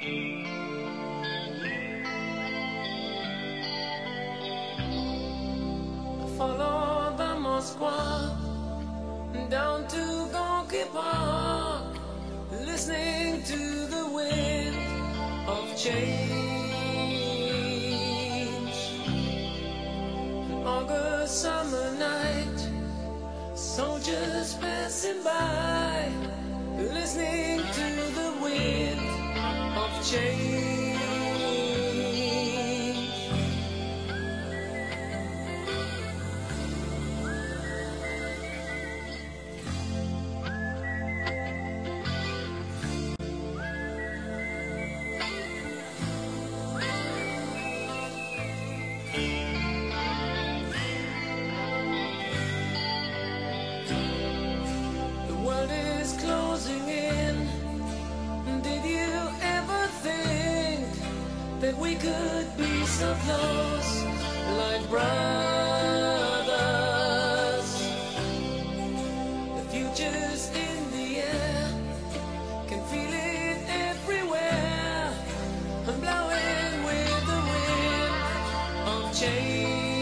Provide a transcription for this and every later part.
Follow the Moskva down to Gorky Park, listening to the wind of change. An August summer night, soldiers passing by, listening to the wind of change. Closing in. Did you ever think that we could be so close, like brothers? The future's in the air, can feel it everywhere. I'm blowing with the wind of change.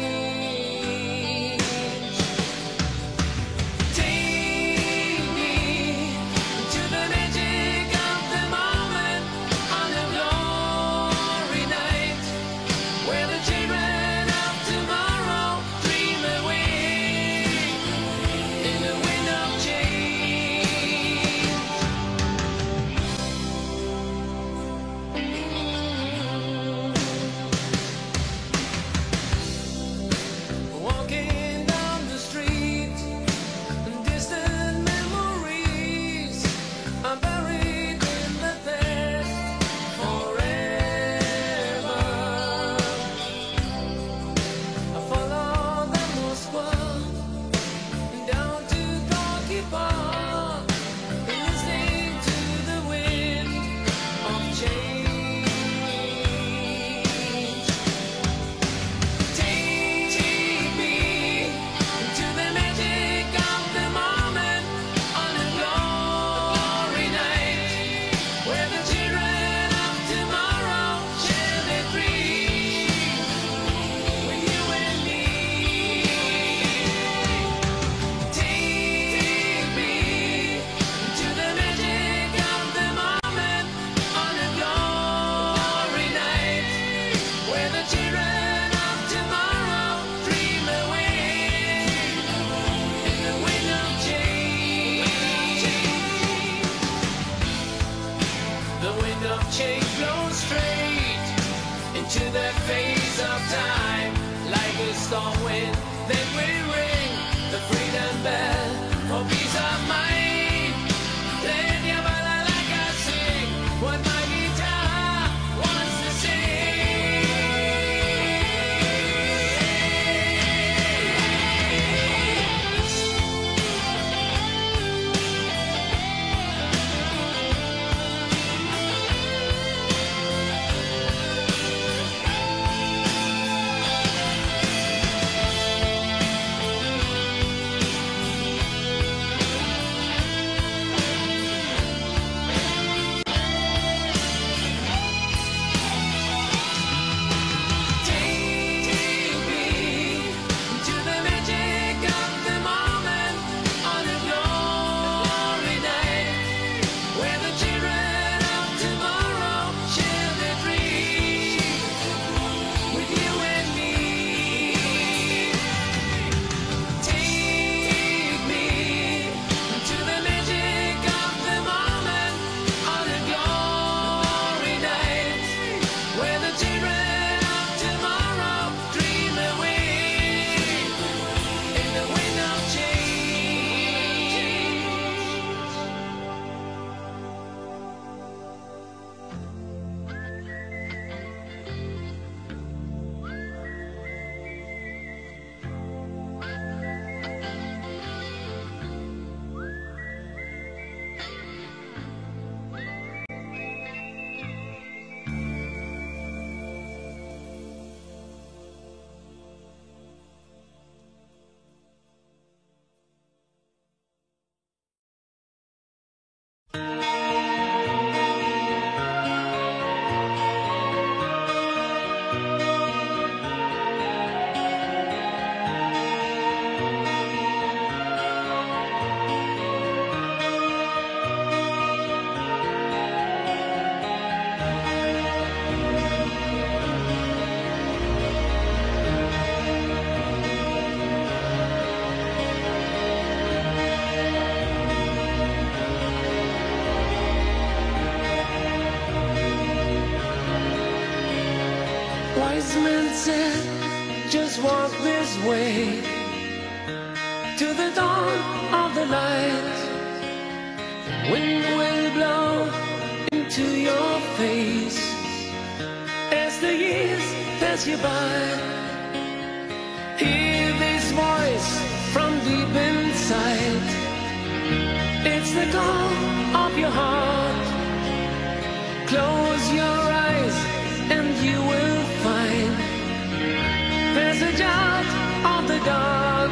Change blows straight into that phase of time, like a storm wind. Then we ring the freedom bell for peace of mind. Then you better like I sing what my guitar wants to Wise men said, just walk this way to the dawn of the light. The wind will blow into your face as the years pass you by. Hear this voice from deep inside. It's the call of your heart. Close your eyes and you will find passage out of the dark.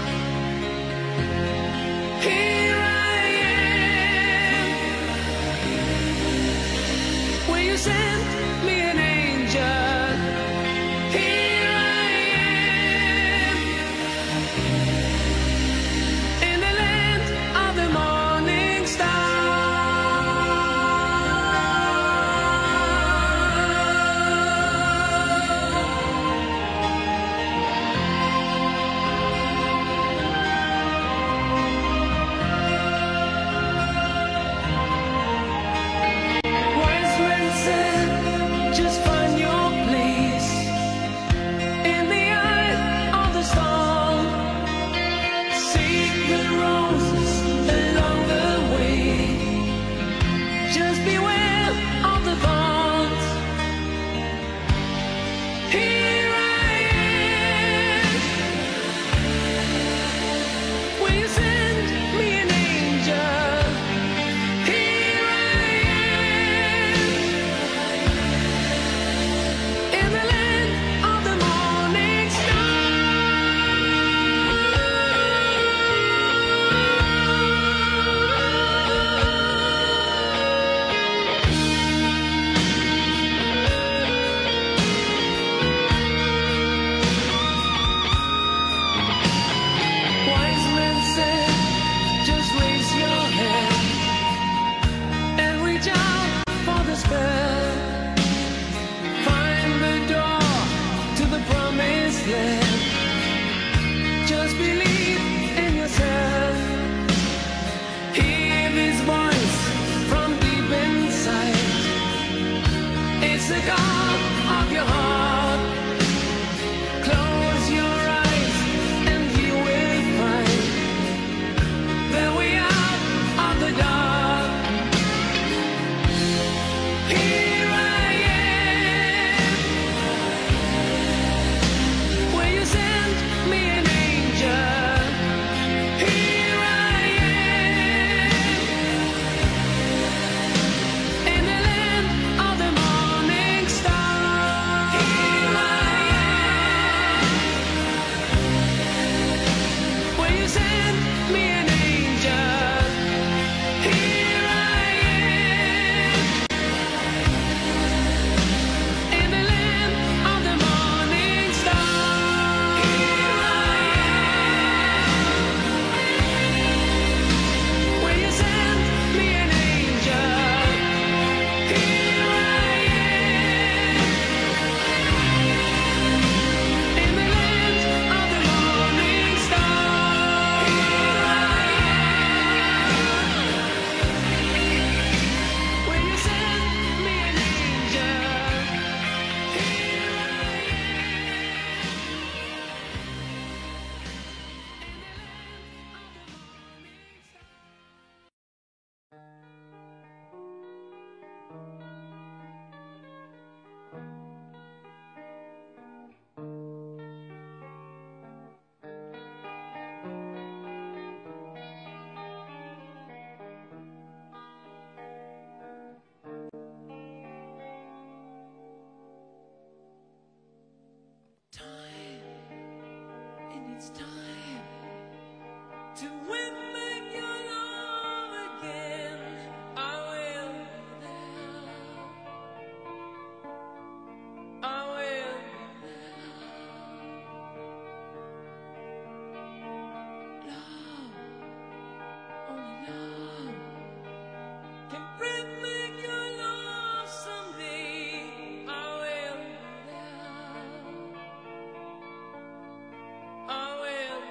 Here I am. Will you send me an angel? Here I am. In the land of the morning star. It's time to win back your love again. I will be there. I will be there. Love, only love can bring back your love someday. I will be there. I will.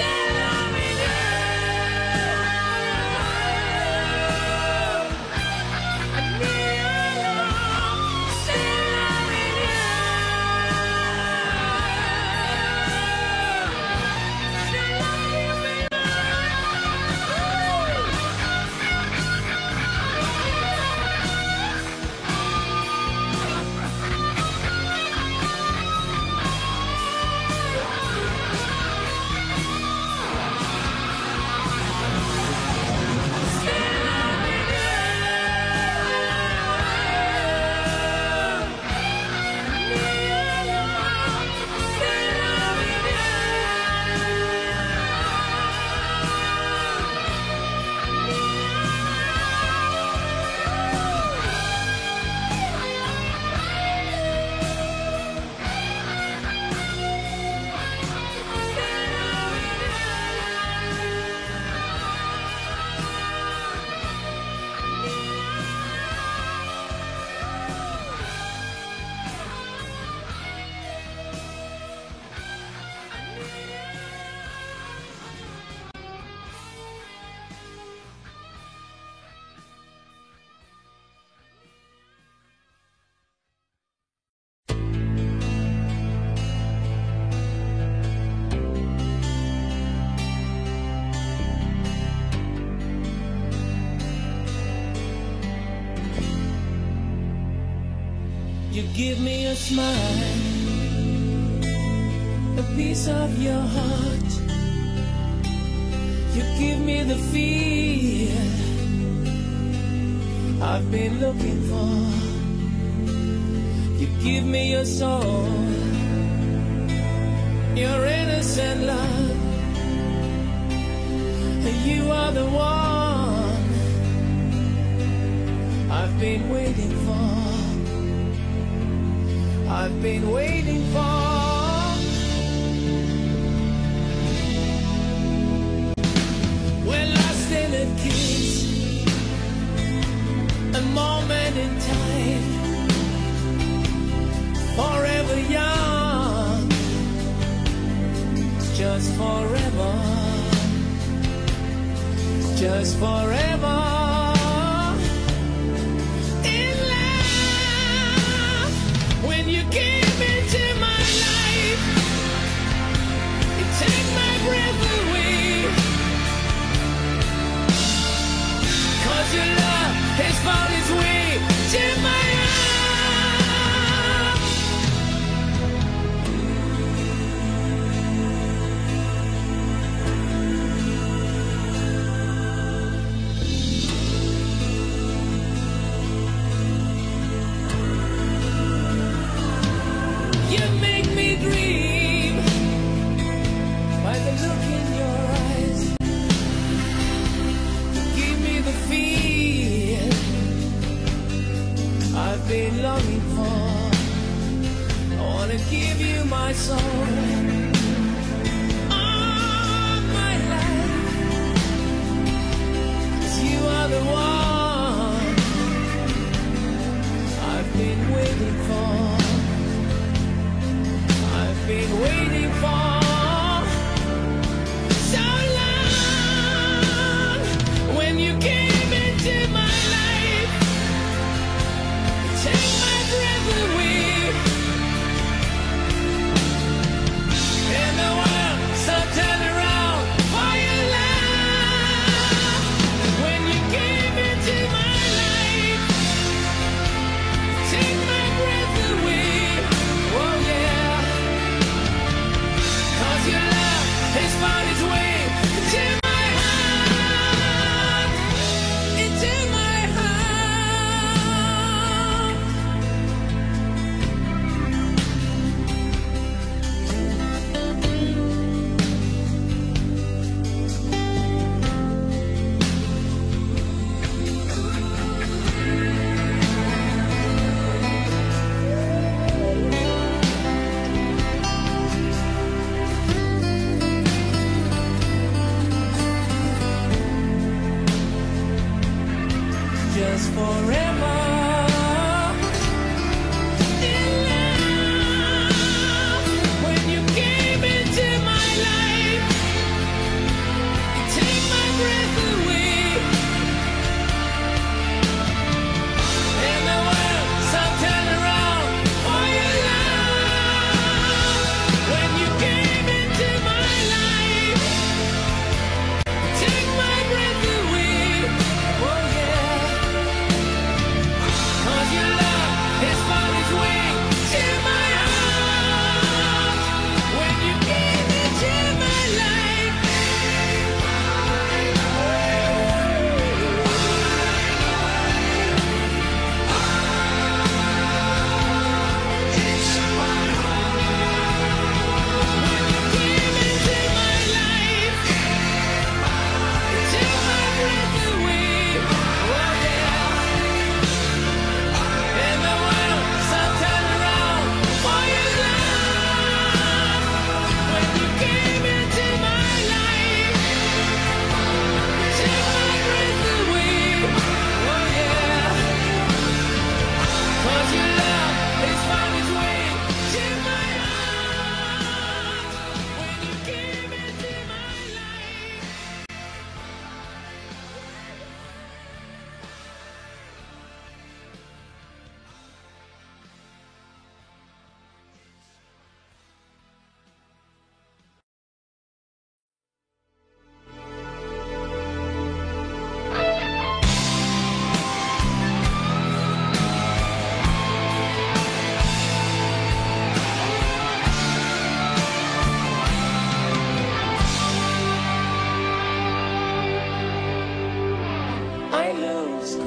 You give me a smile, a piece of your heart. You give me the feel I've been looking for. You give me your soul, your innocent love. You are the one I've been waiting for. I've been waiting for. We're lost in a kiss, a moment in time, forever young, just forever, just forever. You came into my life, you take my breath away, 'cause your love has found its way to my heart. You make me dream by the look in your eyes. You give me the feel I've been longing for. I wanna give you my soul, all my life, 'cause you are the one I've been waiting for. I've been waiting for so long. When you came into my life, you take my breath away, and the world started turning around for your love. When you came into my life, you take my breath away. Oh yeah. Your love has found its way into my heart, into my heart. Just forever in love. When you came into my life,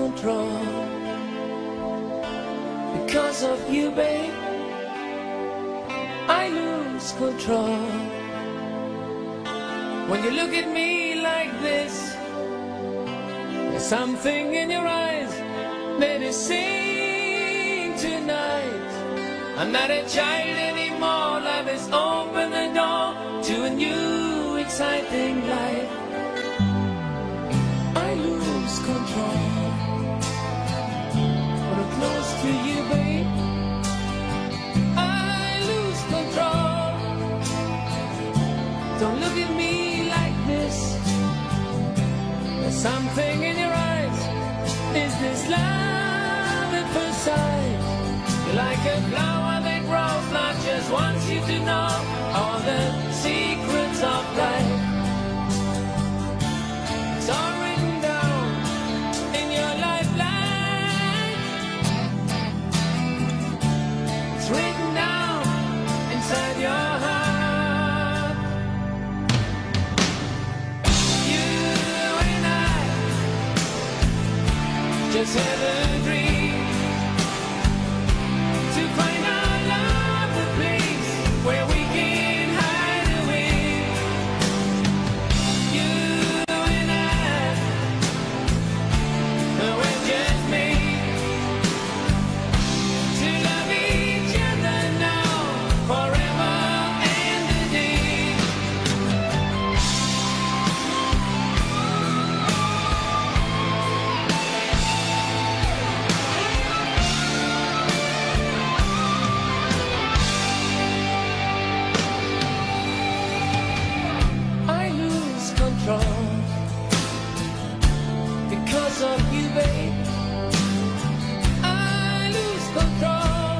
control. Because of you, babe, I lose control. When you look at me like this, there's something in your eyes that is saying tonight, I'm not a child anymore. Life has opened the door to a new exciting life. I lose control when I'm close to you, babe. I lose control. Don't look at me like this. There's something in your eyes. Is this love at first sight? You're like a flower that grows, not just wants you to know all the secrets of life. It's all written down in your lifeline. It's written down inside your heart. You and I just have a dream to find our love, a place where we can hide away. You and I, we're just made to love each other now, forever and a day. I lose control because of you, babe. I lose control.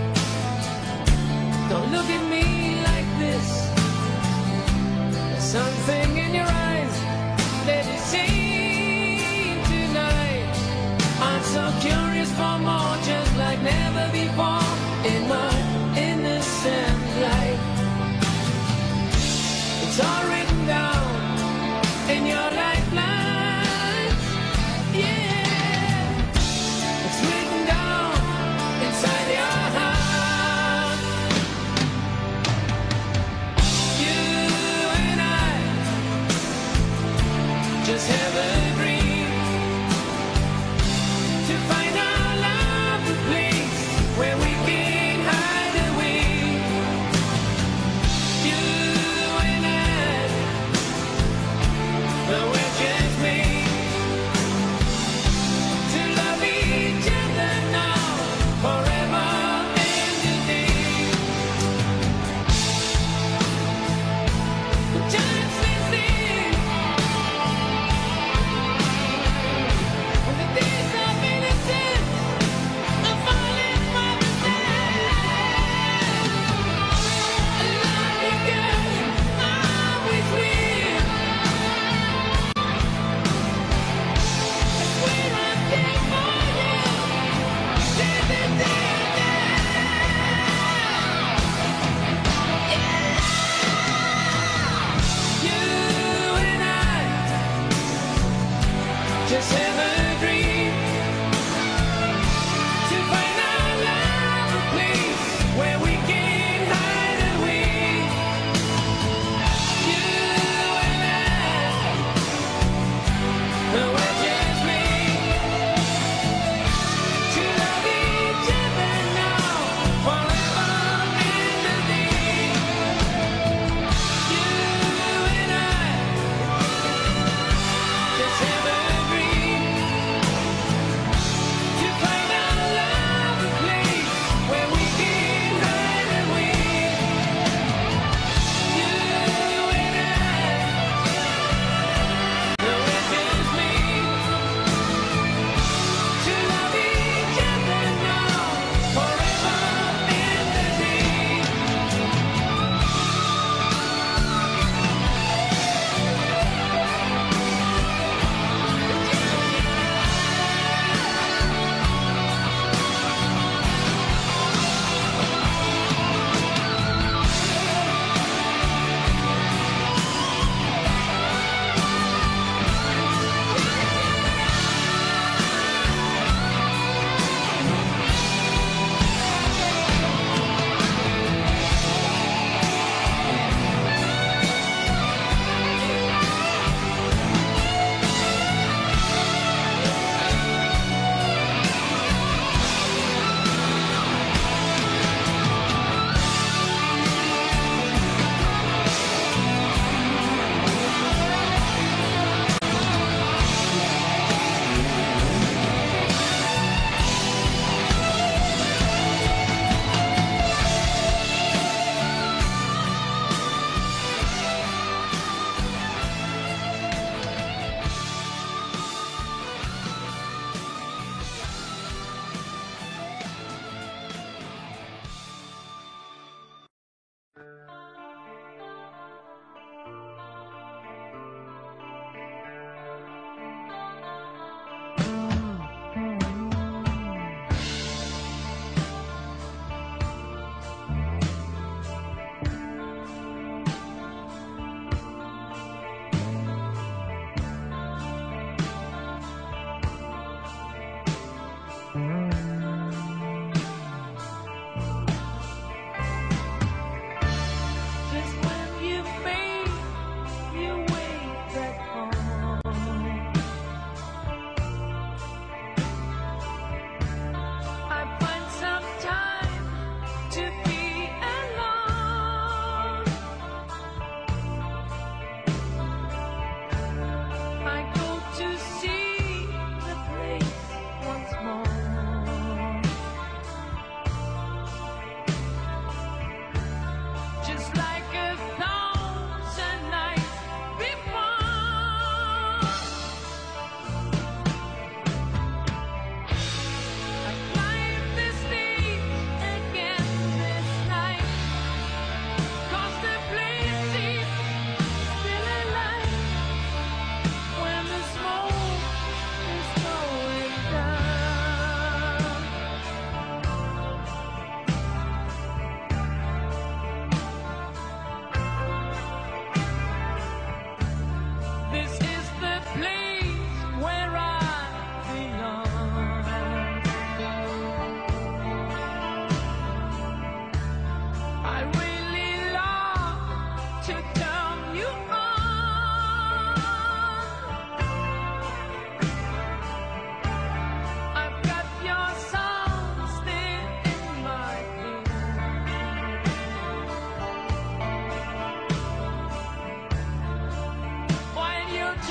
Don't look at me like this. There's something in your eyes that is saying tonight, I'm so curious for more, just like never before in my innocent life. It's all written down in your lifeline. Yeah, it's written down inside your heart. You and I just have a dream to find our love, a place where we can hide away. You and I, we're just made to love each other now, forever and a day. The time stands still.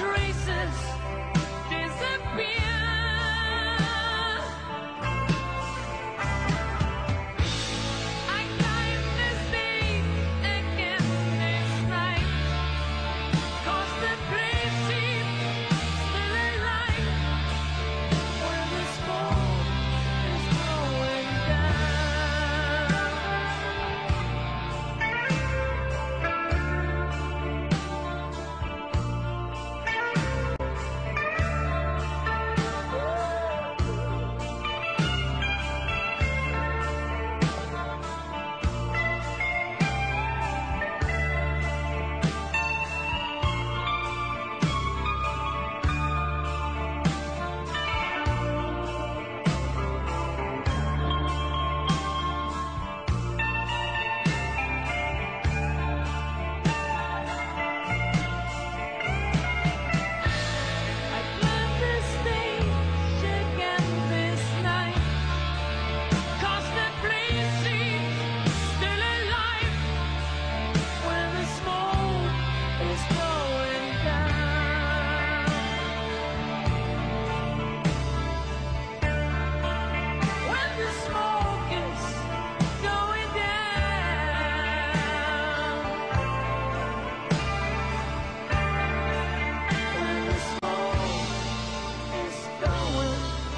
traces disappear. I climb this day against this night, 'cause the place seems still alive, where the smoke is going down. I climb this stage again this night, 'cause the place seems still alive, when the smoke is going down. When the smoke is going down. When the smoke is going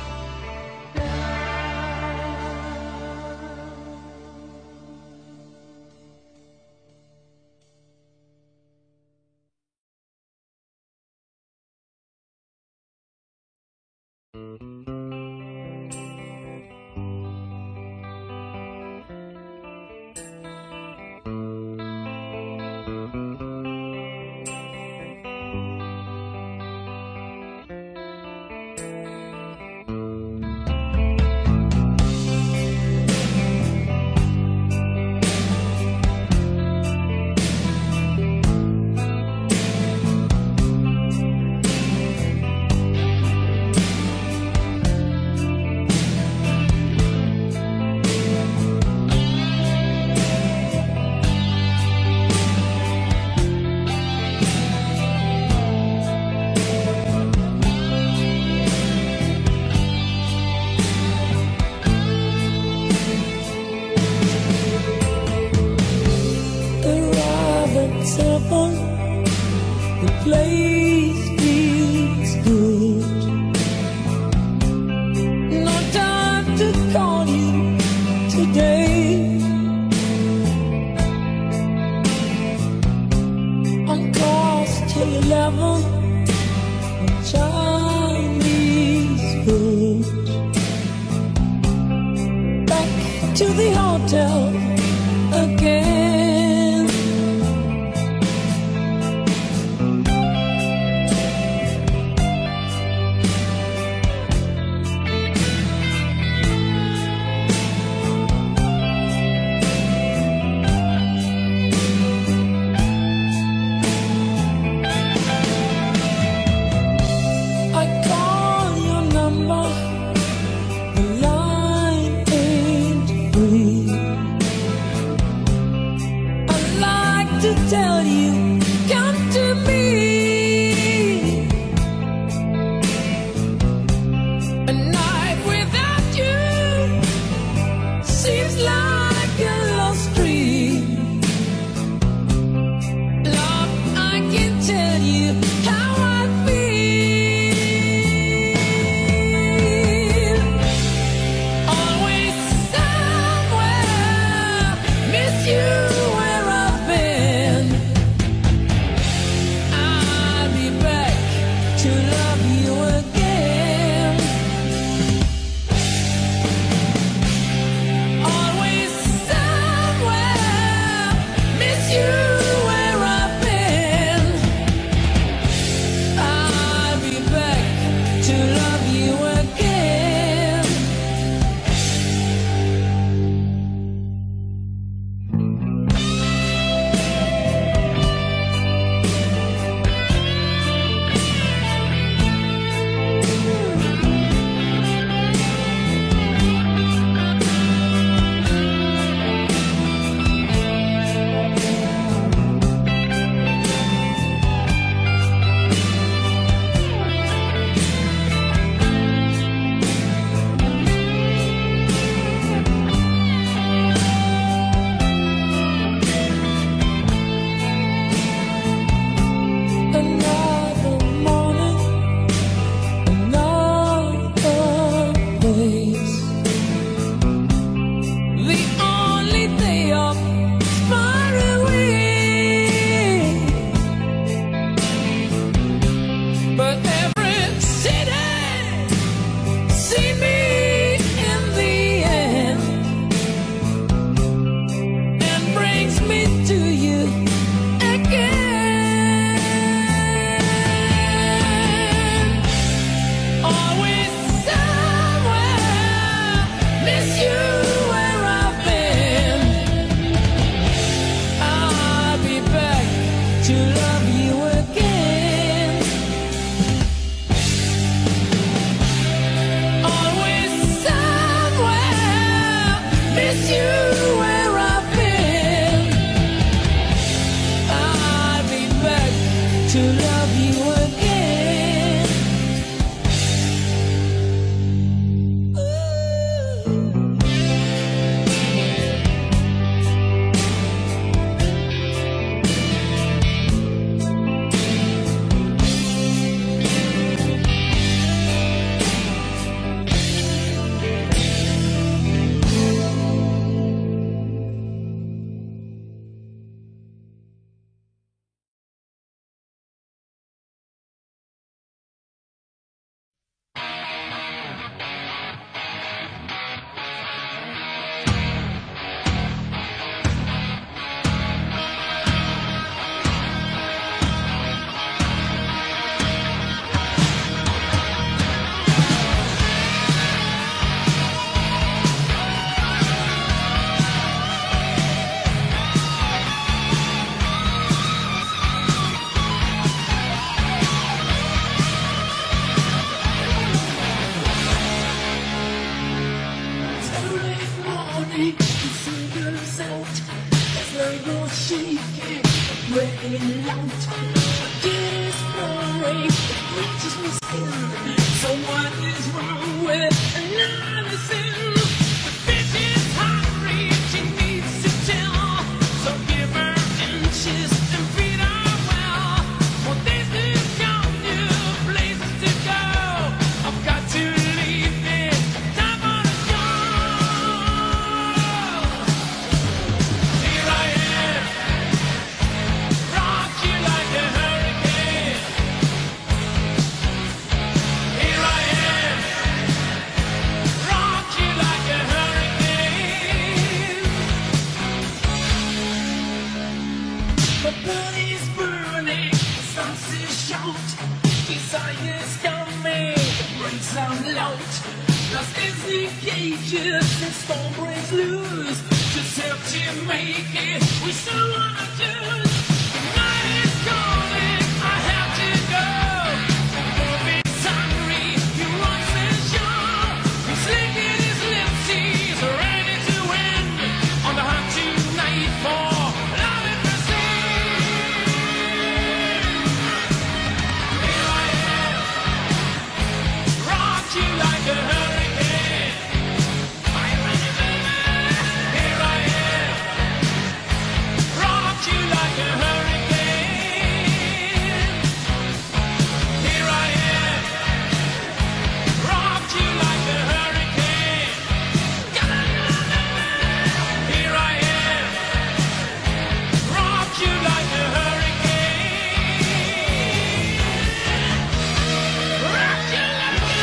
arrive at 7, the place feels good. No time to call you today. On course till 11, Chinese food. Back to the hotel again. I call your number, the line ain't free. I'd like to tell you, come to me. A night without you seems like a lost dream. Love, I can tell you how I feel. Always somewhere, miss you where I've been. I'll be back to love you again. Always somewhere, miss you where I've been. I'll be back to love you again. really loud. It is boring, it reaches my skin. So what is wrong with another sin? The bitch is hungry, she needs to tell. So give her inches and feed her well. More days to come, new places to go. I've got to leave it, time for the show. Here I am, rock you like a hurricane. Here I am, rock you like a hurricane. The body's burning, the sun's short. Desire's coming, the brakes are loud. Lost is the cages, the storm breaks loose. Just help to make it, we still wanna choose. The night is calling, I have to go. The wolf is hungry, he wants the show. He's licking his lips, he's ready to win. On the hunt tonight for love and prestige. Here I am, rock you like a hurricane. Here I am, rock you like a hurricane. Here I am, rock you like a hurricane. Here I am, rock you like a hurricane. Rock you like a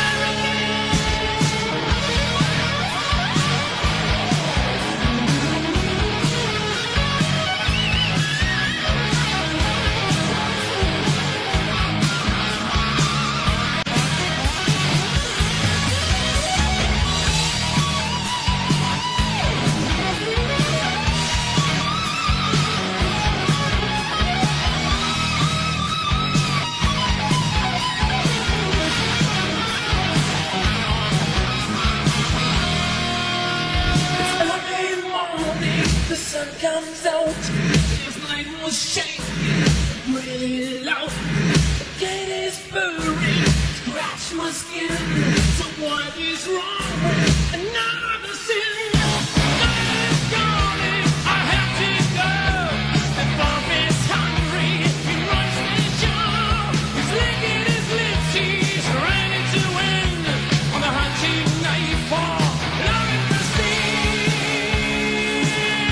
early morning, the sun comes out. This night was shaking, really loud. The gate is burning, scratch my skin. So what is wrong with another sin? Night is calling, I have to go. The wolf is hungry, he runs the show. He's licking his lips, he's ready to win. On the hunt tonight for love and prestige.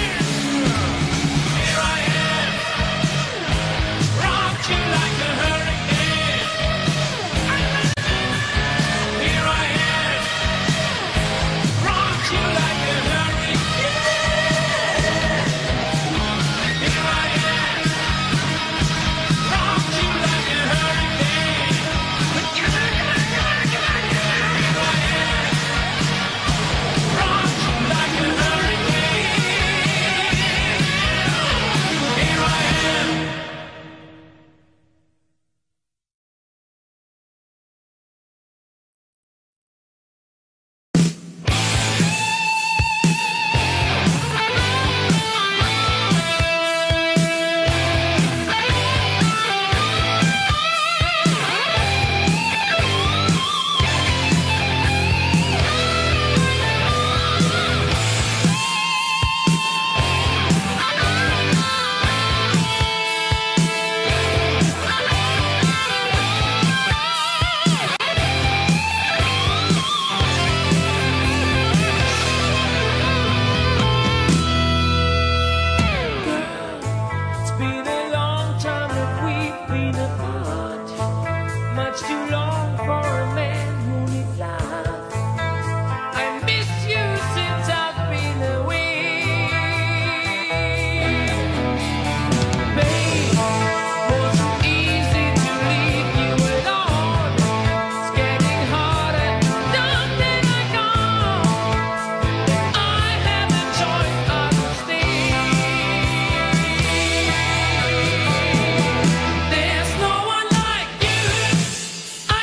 Here I am, rock you like a hurricane. Here I am, rock you like a hurricane. Here I am, rock you like a hurricane. Here I am, rock you like a hurricane. Here I am. It's been a long time that we've been apart. Much too long for a man who lives life. I miss you since I've been away. Babe, wasn't easy to leave you alone. It's getting harder, don't let I go. I have a choice, I will stay. There's no one like you. I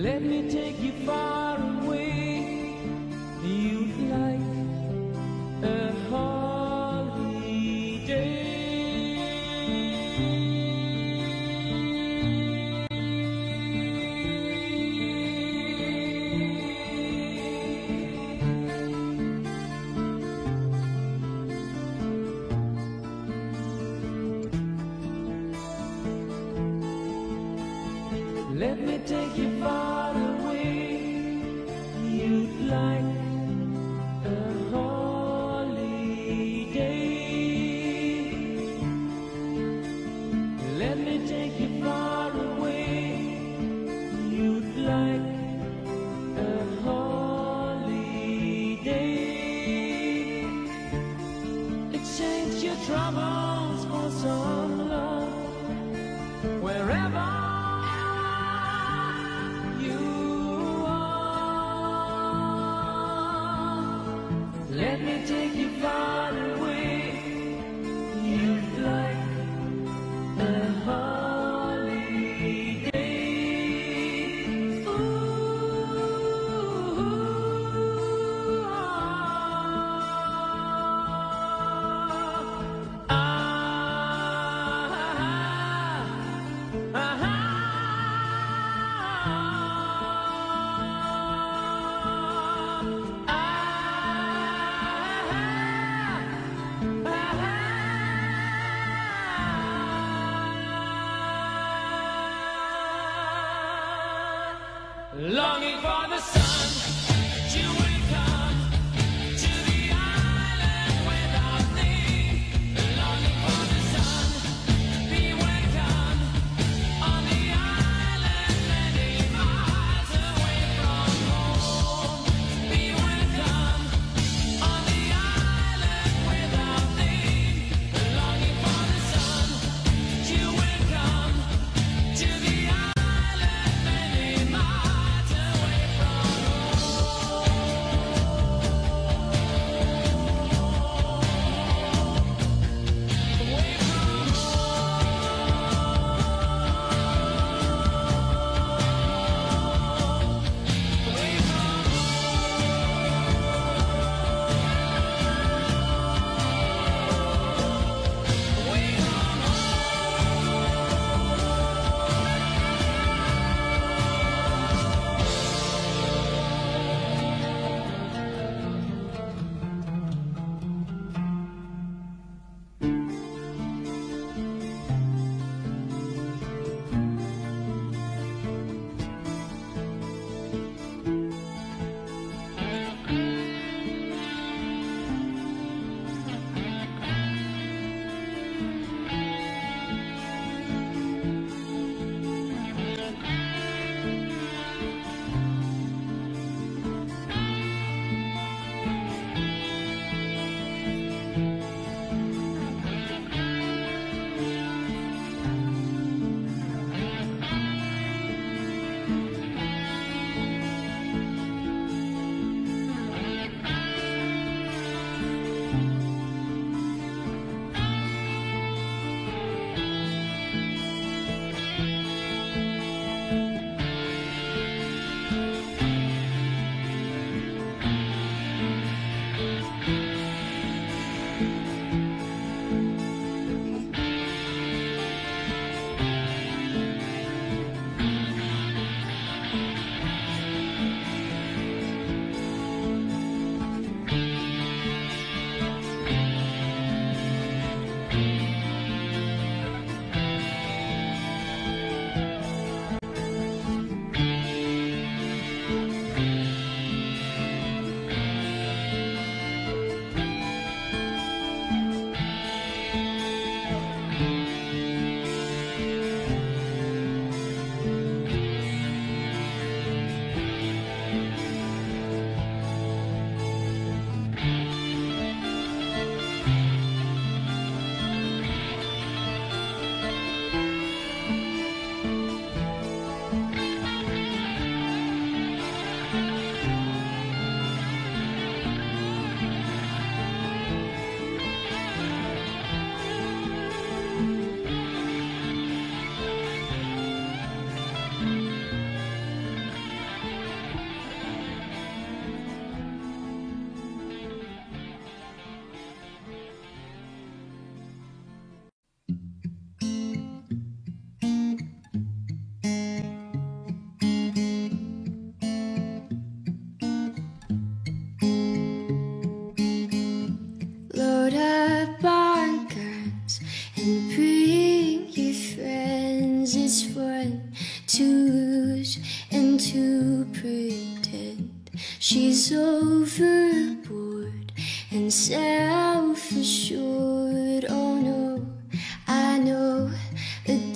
Let me take you far away. You'd like a holiday. Let me take you far away. You'd like a holiday. Let me take you far away. You'd like a holiday. Exchange your troubles for some love. Wherever let me take you far away. You'd like a holiday. Ooh, longing for the sun, that you will come to the island without me. Longing for the sun, be welcome on the island many miles away from home. Be welcome on the island without me. Longing for the sun, that you will come to the island many miles away from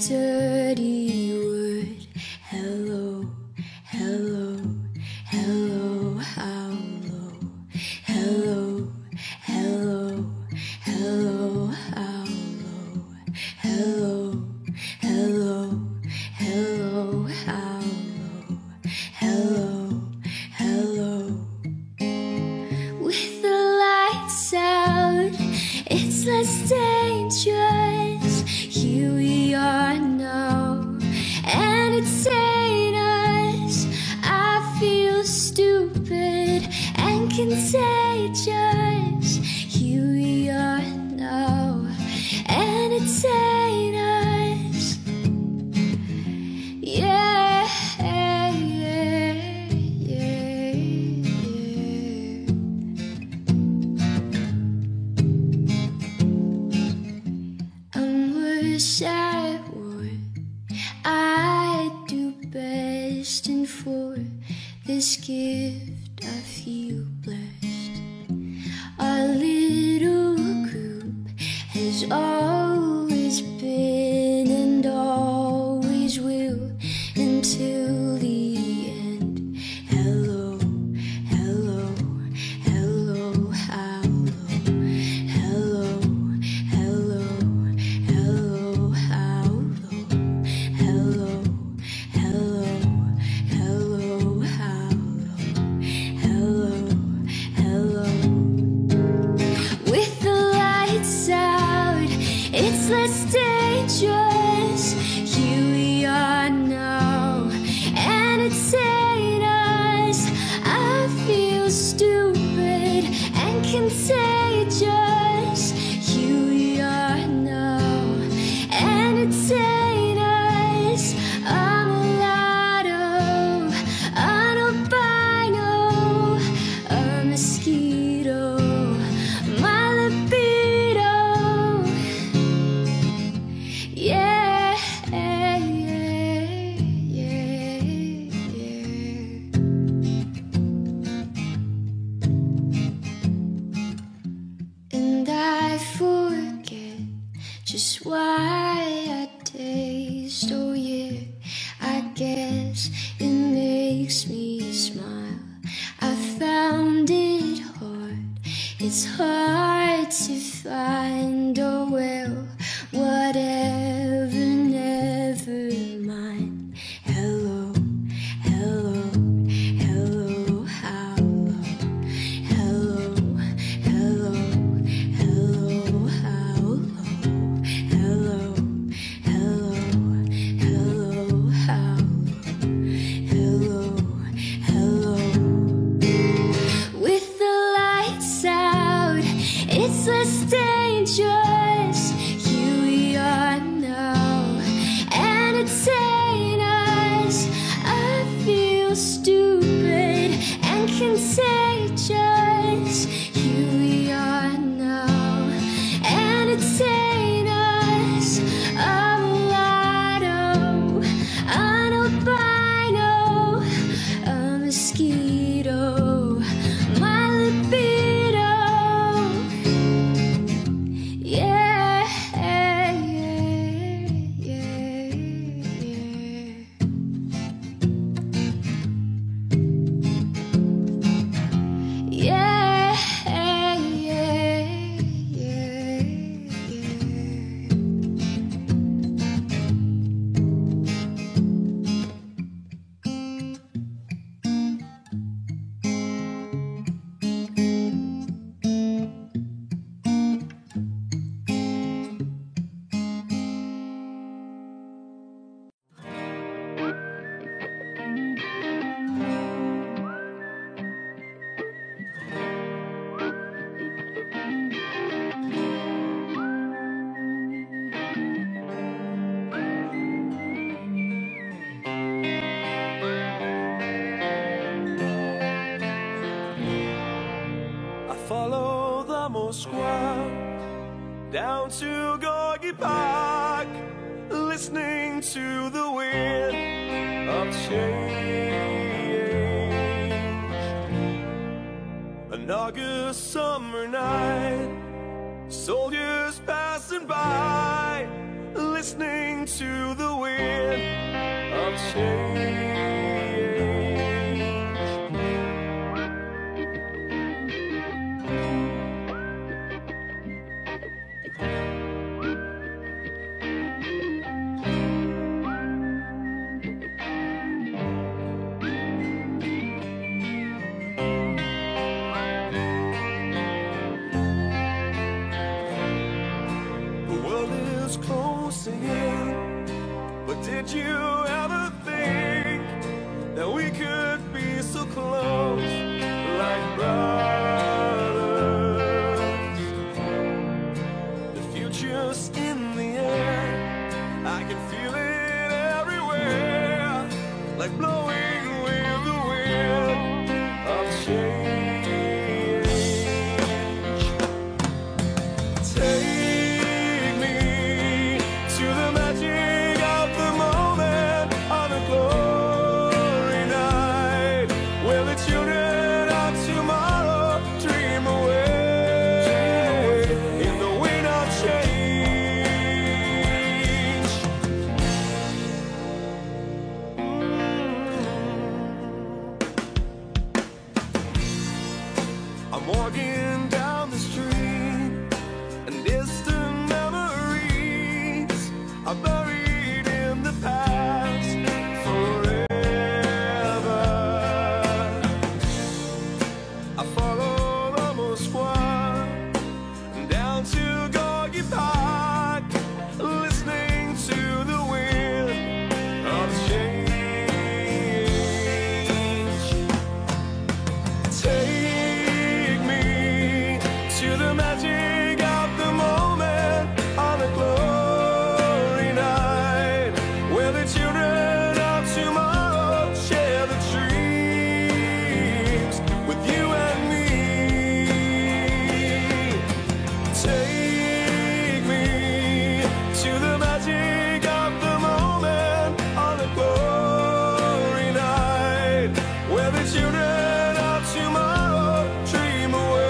dirty word. Hello, hello, hello, how low? Hello, hello, hello, how low? Hello, hello, hello, how low? Hello, hello. With the lights out, it's less dangerous. Here we are now, and it's ain't us. I feel stupid and contagious. Here we are now, and it's ain't us. Yeah, yeah, yeah, yeah. I'm worse at war. I do best, and for this gift I feel blessed. Our little group has always been and always will until the end. Hello, hello, hello, how low? Hello, hello, hello, how low? Hello, hello, hello, how low? Hello, hello. With the lights out, it's less dangerous. Here we are now, and it's ain't us. I feel stupid and contagious. Here we are now, and it's ain't us. I'm a lotto, an albino, a mosquito, my libido. Yeah, yeah, yeah, yeah. And I forget just why I taste. Oh yeah, I guess it makes me smile. I found it hard, it's hard to find. Oh well, whatever, never mind. Hello, hello, hello, how low? Hello, hello, hello, how low? Hello, hello, hello, how low? Hello, hello. With the lights out, it's less dangerous. Here we are now, and it's ain't us. I feel stupid and contagious. Here we are now, and it's ain't us. I'm a lotto, an albino, a mosquito, my libido. Yeah, yeah, yeah, yeah. Yeah, yeah, yeah, I follow the Moskwa down to Gorky Park, listening to the wind of change. An August summer night, soldiers passing by, listening to the wind of change. Closing in, but did you ever think that we could be so close, like brothers? The future's in the air, I can feel it everywhere, like blowing with the wind of change. I'm walking down the street, and distant memories are buried in the past forever. I follow the Moskva down to Gorky Park, listening to the wind of change. Take me to the magic of the moment on a glory night, where the children of tomorrow share the dreams with you and me. Take me to the magic of the moment on a glory night, where the children of tomorrow dream away.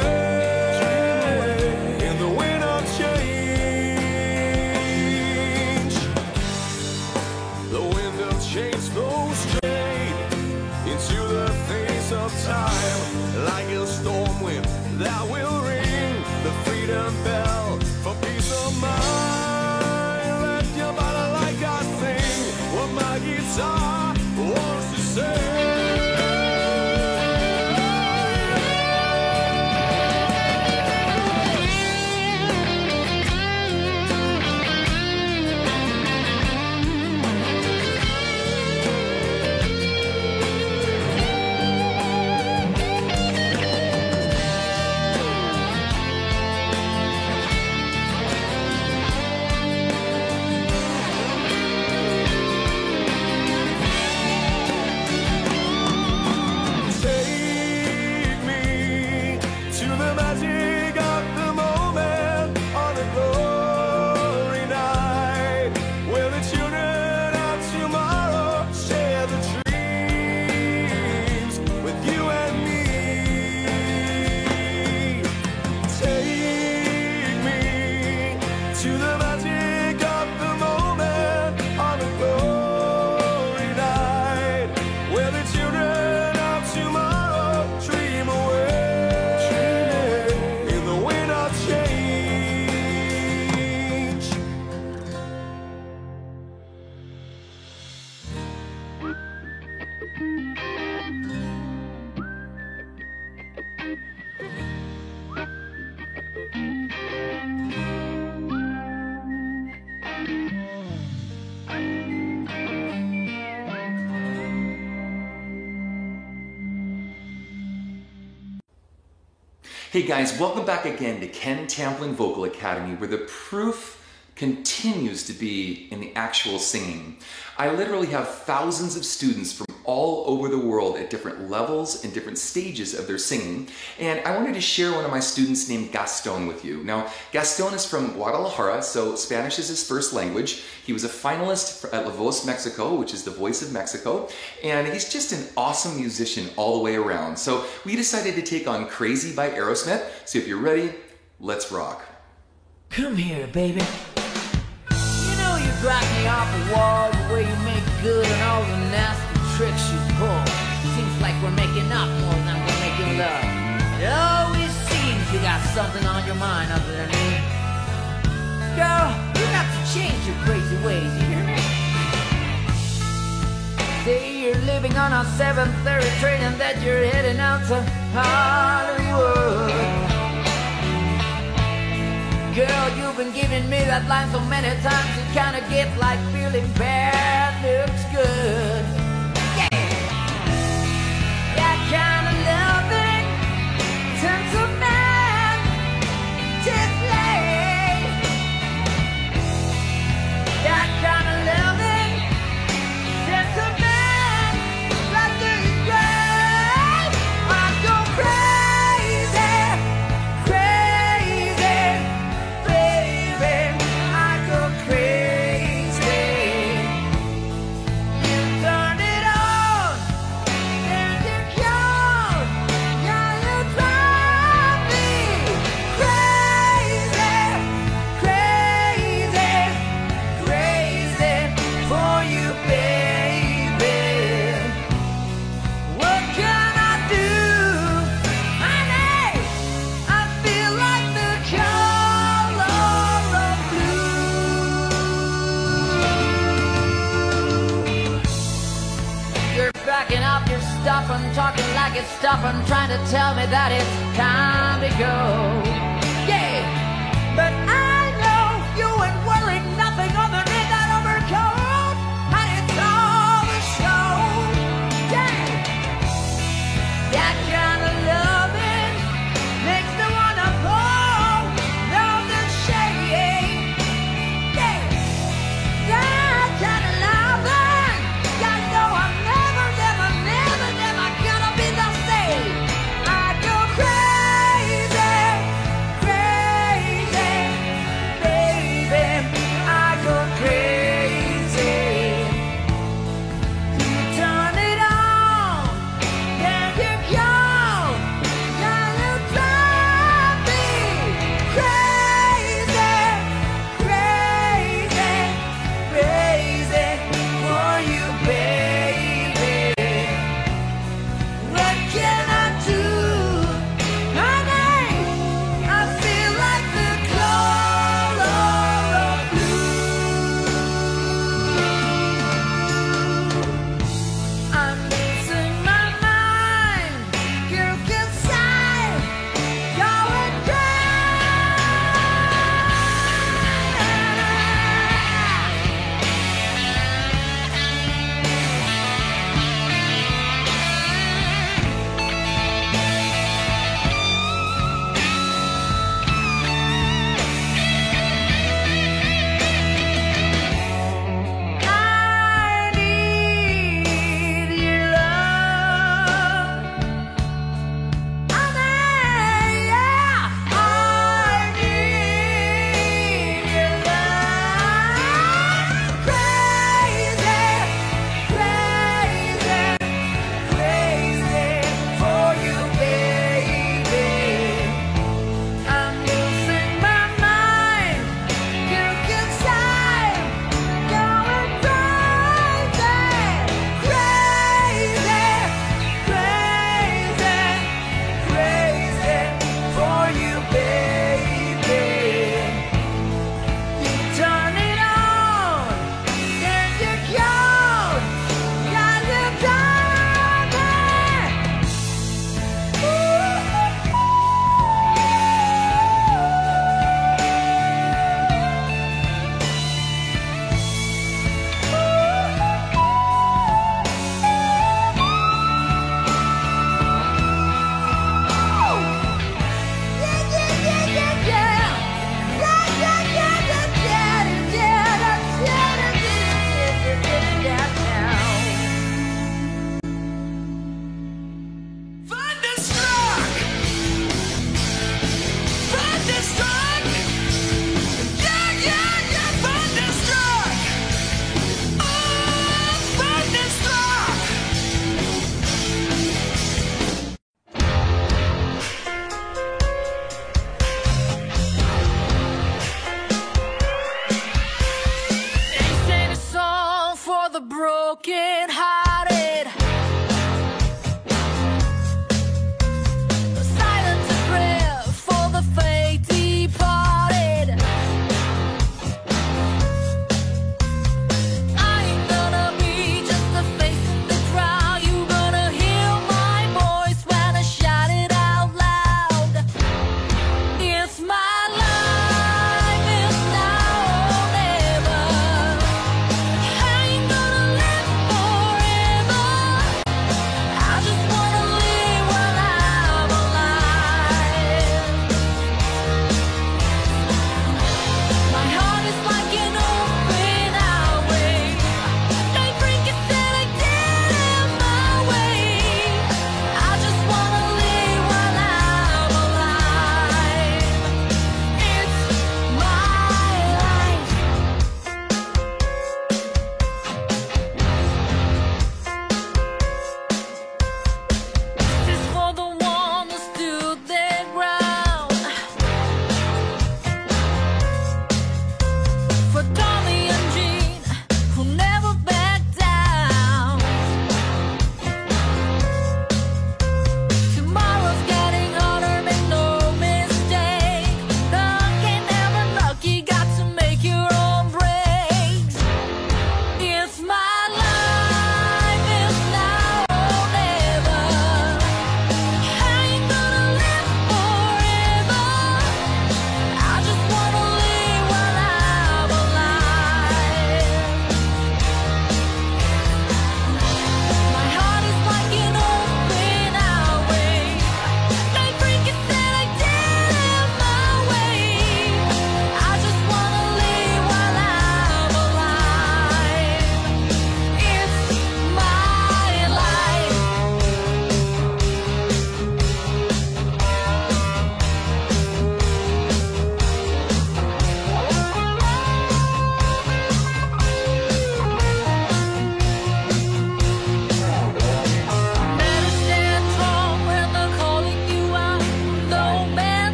Change blows straight into the face of time, like a storm wind that will ring the freedom bell for peace of mind. Let your body like I sing what my guitar wants to say. Hey guys, welcome back again to Ken Tamplin Vocal Academy, where the proof continues to be in the actual singing. I literally have thousands of students from all over the world at different levels and different stages of their singing, and I wanted to share one of my students named Gaston with you. Now, Gaston is from Guadalajara, so Spanish is his first language. He was a finalist at La Voz Mexico, which is the Voice of Mexico, and he's just an awesome musician all the way around. So we decided to take on Crazy by Aerosmith, so if you're ready, let's rock. Come here, baby. You know you're drive me off the wall, the way you make good and all the nasty tricks you pull. Seems like we're making up more than we're making love. It always seems you got something on your mind other than me. Girl, you got to change your crazy ways, you hear me? Say you're living on a 7:30 train and that you're heading out to Hollywood. Girl, you've been giving me that line so many times you kinda get like feeling bad looks good. Yeah, that kind of loving turns a man to flame. That kind of loving turns a man like this great. I go crazy, crazy. Baby, I go crazy. You turn it on, then you come. Yeah, you drive me crazy, crazy, crazy for you, baby. What can I do, honey? I feel like the color of blue. You're backing up, you're stopping, talking like it's stopping, trying to tell me that it's time to go. Yeah, but I know you ain't wearing nothing other than that overcoat, and it's all the show. Yeah, that kind of loving makes me wanna fall down the shade. Yeah, that kind of loving, I know I'm never, never, never, never gonna be the same. I go crazy, the broken hearted. Silent prayer for the fate departed. I ain't gonna be just a face in the crowd. You gonna hear my voice when I shout it out loud. It's my life, it's now or never. I ain't gonna live forever.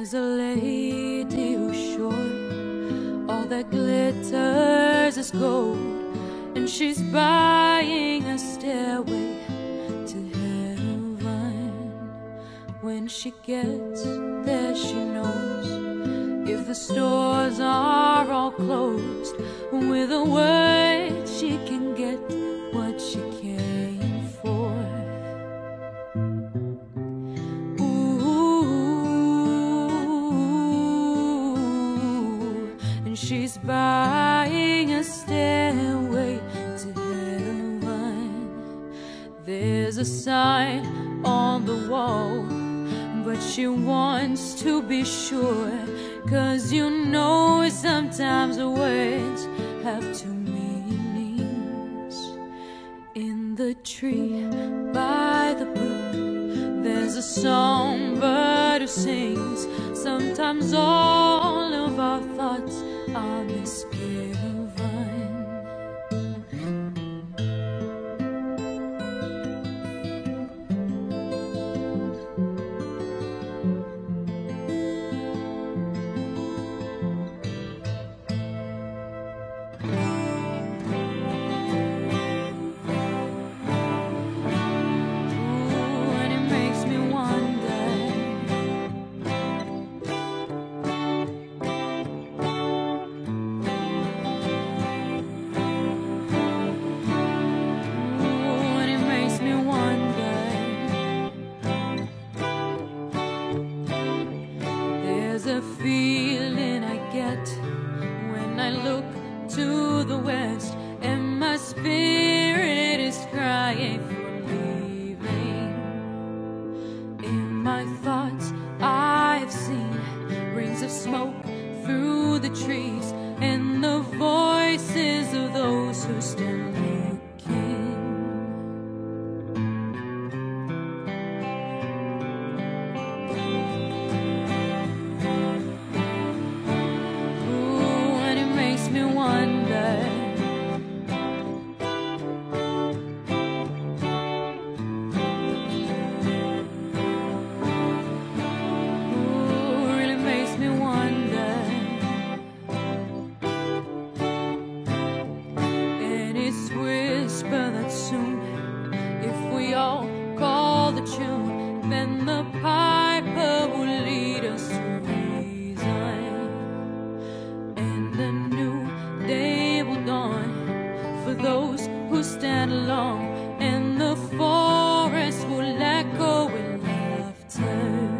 There's a lady who's sure all that glitters is gold, and she's buying a stairway to heaven. When she gets there, she knows if the stores are all closed, with a word she can get what she came for. She's buying a stairway to heaven. There's a sign on the wall, but she wants to be sure, 'cause you know sometimes the words have two meanings. In the tree by the brook, there's a songbird who sings. Sometimes all of our thoughts are misgiven. And it makes me wonder, a feeling I get when I look to the west, and my spirit is crying for leaving. In my thoughts I've seen rings of smoke through the trees, and the voices of those who stand looking. Me wonder, really makes me wonder. And it's whispered that soon, if we all call the tune, then the piper will lead us to reason, and a new day will dawn for those who stand alone, and the forest will echo with laughter.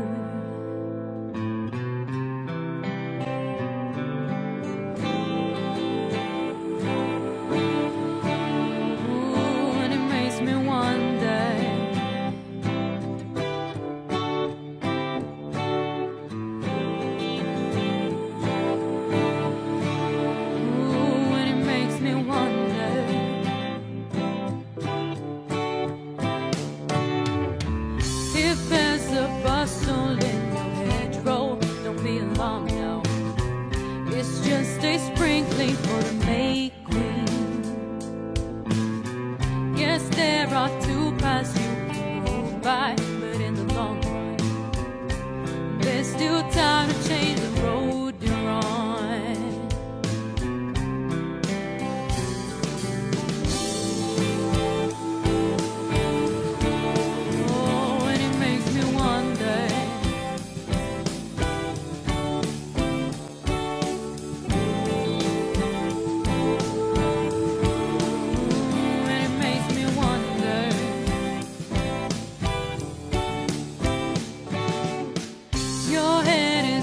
Ooh, and it makes me wonder. If there's a bustle in your hedgerow, don't be alarmed now. It's just a sprinkling for the May Queen. Yes, there are two paths you can go by, but in the long run, there's still time to change the road you're on. Your head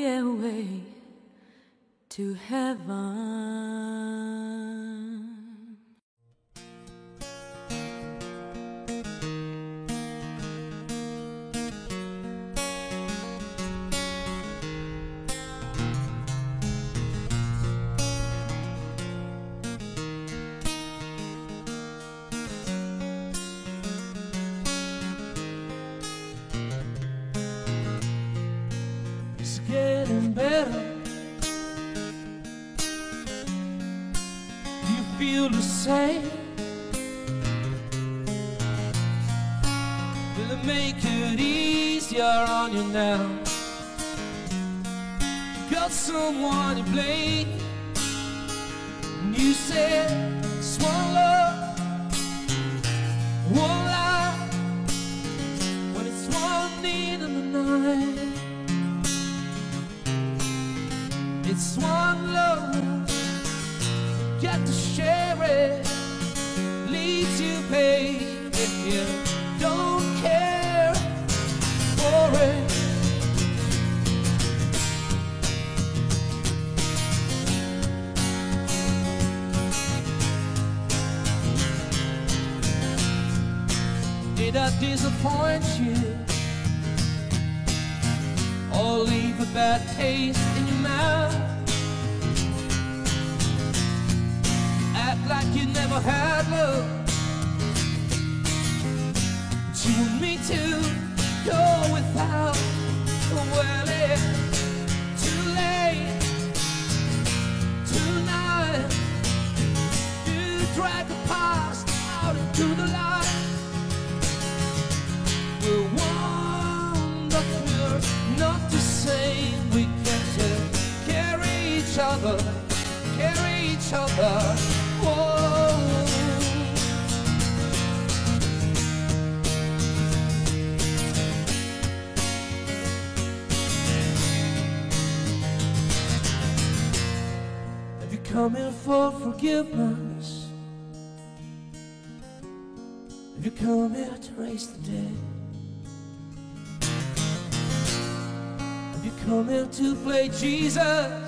stairway to heaven. It's getting better. You feel the same. Will it make it easier on you now? Got someone to blame. And you said it's one love, one life, when it's one need in the night. It's one love, got to share it, leaves you pain if you don't care for it. Did I disappoint you or leave a bad taste in your mouth? Act like you never had love, but you want me to go without. Well, it's too late tonight. You drag the past out into the light. We're one, but we're not the same. We can't carry each other, carry each other. Whoa. Have you come in for forgiveness? Have you come here to raise the dead? Have you come here to play Jesus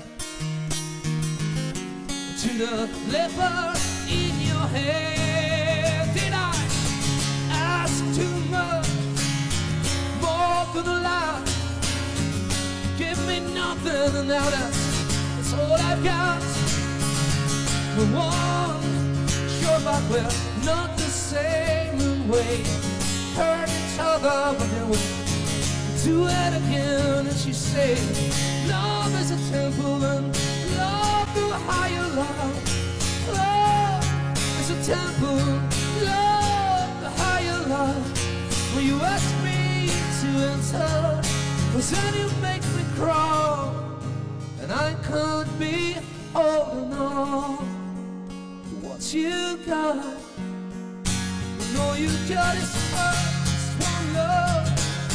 to the leper in your head? Did I ask too much, more than a lot? Give me nothing and now that's all I've got. We're one, sure, but we're not the same in way. Hurt each other, but then we do it again. And she said, love is a temple and love the higher love. Love is a temple, love the higher love. Will you ask me to enter? Cause then you make me crawl, and I could be holding on to what you got. And all you got is first one love,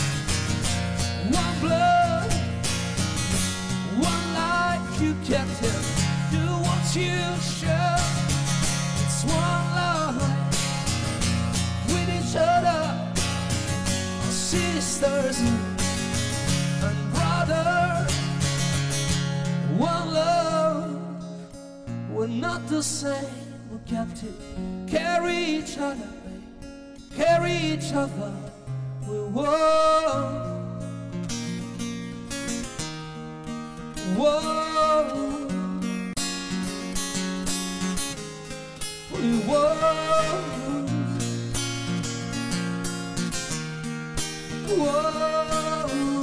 one blood, one life. You kept him, do what you should. It's one love with each other, sisters and brothers. One love, we're not the same. We got to carry each other, babe. Carry each other. We're one. Whoa, we whoa, whoa.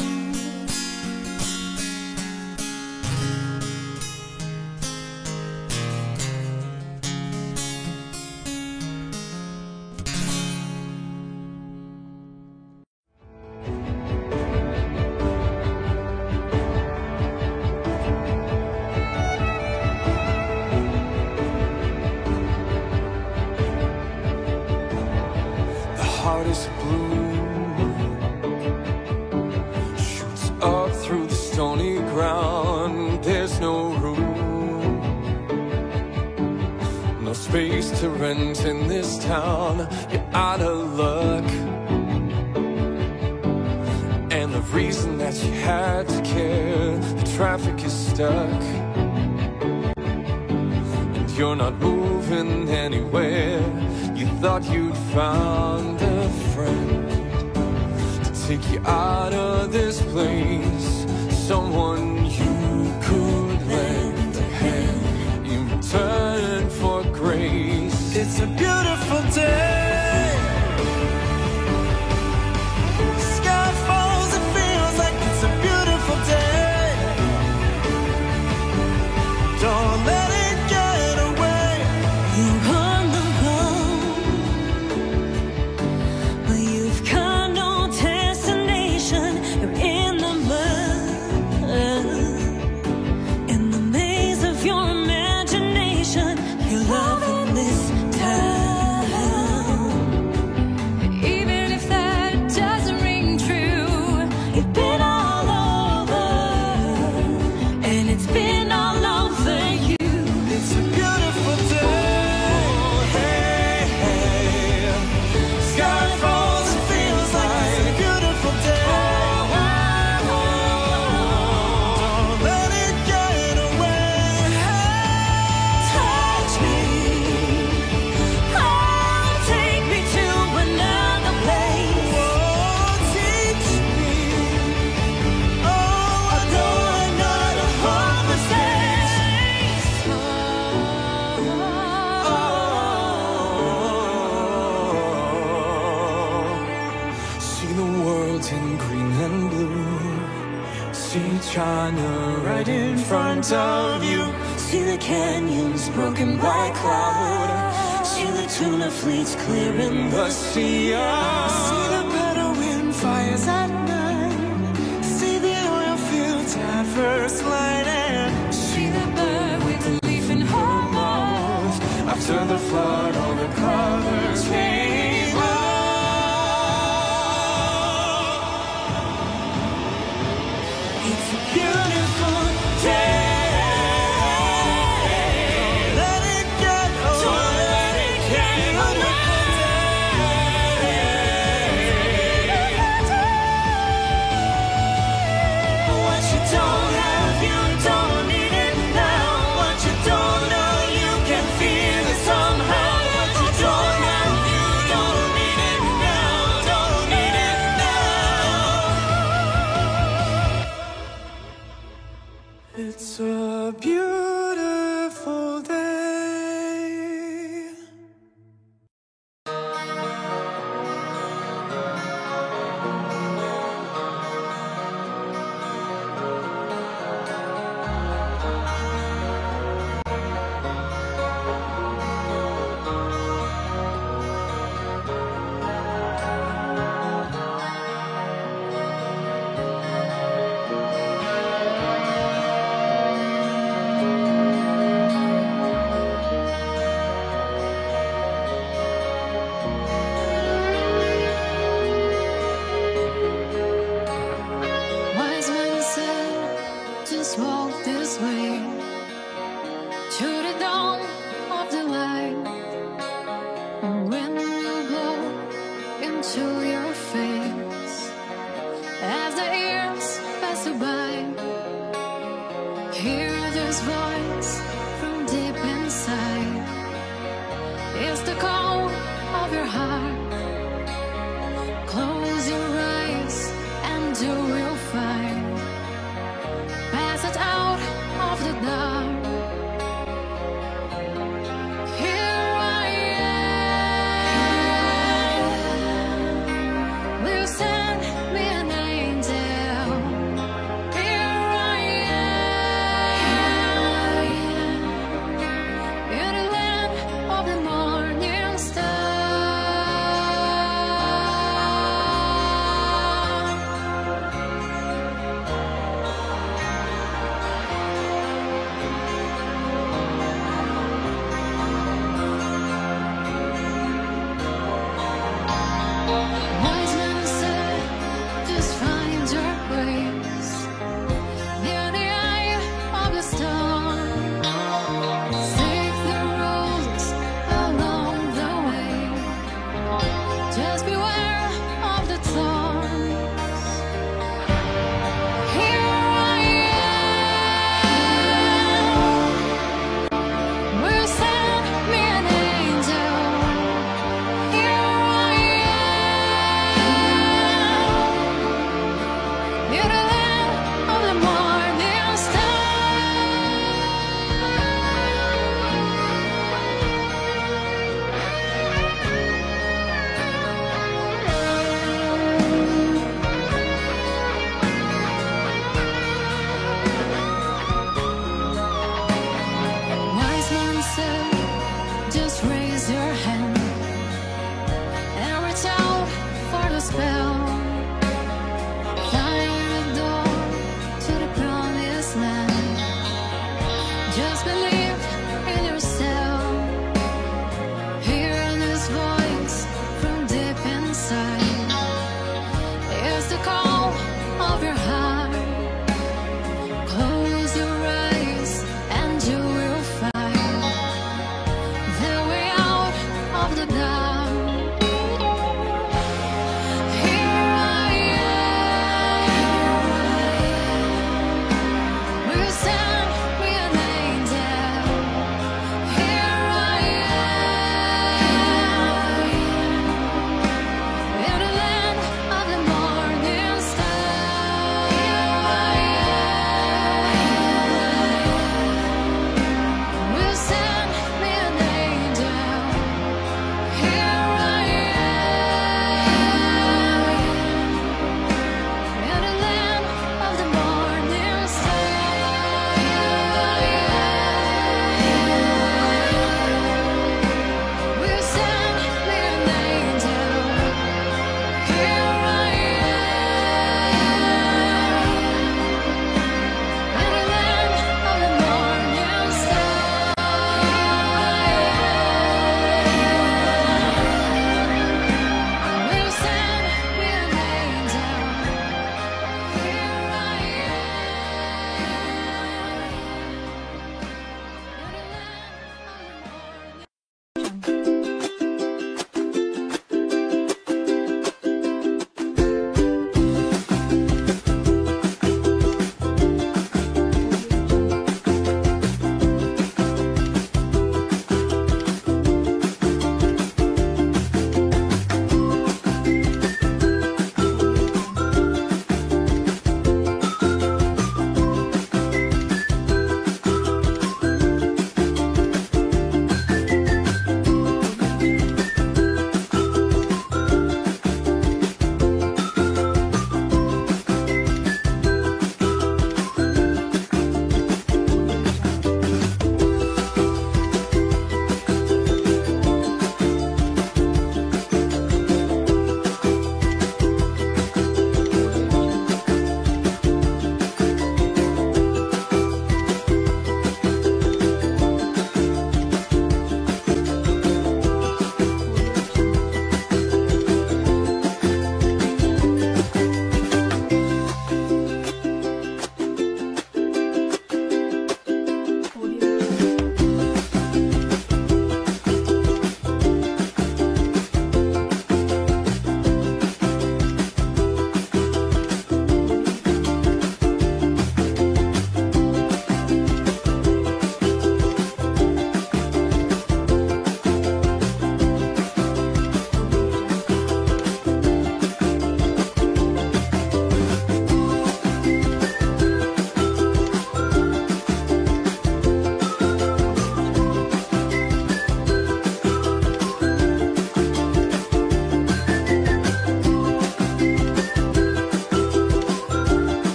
Heart is blue, shoots up through the stony ground. There's no room, no space to rent in this town. You're out of luck, and the reason that you had to care. The traffic is stuck and you're not moving anywhere. You thought you'd found a friend to take you out of this place, someone you could lend a hand in return for grace. It's a beautiful day. Sky falls, it feels like it's a beautiful day. Don't let it get away. You're on the road, but you've got no destination. You're in the mud, in the maze of your imagination. You're loving this town. Even if that doesn't ring true, You've been all over, and it's been all over you. It's a beautiful day. Hey, hey. Sky falls, it feels like it's a beautiful day. Don't let it get away. Touch me, oh, take me to another place. Oh, teach me. Oh, I know another hopeless place. See the world in green and blue. See China right in front of you. See the canyons broken by cloud. See the tuna fleets clearing The the sea. See the Bedouin fires at night. See the oil fields at first light. And see the bird with the leaf in her mouth. after the flood, all the colors came out. It's a beautiful day. Let it get away. Don't let it get away. What you don't have, you don't need it now. What you don't know, you can feel it somehow. What you don't have, you don't need it now. Don't need it now. It's a beautiful day. Wise men said, just walk this way to the dawn of the light. And wind will blow into your face as the years pass you by. Hear this voice from deep inside. It's the call of your heart. Close your eyes and you will find. Pass it out of the dark.